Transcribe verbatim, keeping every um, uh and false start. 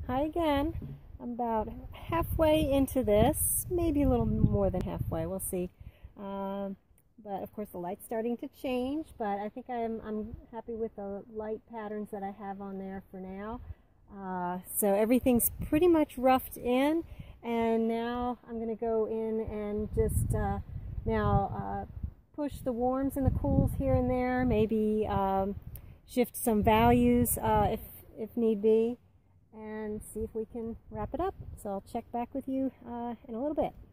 Hi again. I'm about halfway into this, maybe a little more than halfway, we'll see. Um, but of course the light's starting to change, but I think I'm, I'm happy with the light patterns that I have on there for now. Uh, so everything's pretty much roughed in, and now I'm going to go in and just uh, now uh, push the warms and the cools here and there, maybe um, shift some values uh, if, if need be, and see if we can wrap it up. So I'll check back with you uh, in a little bit.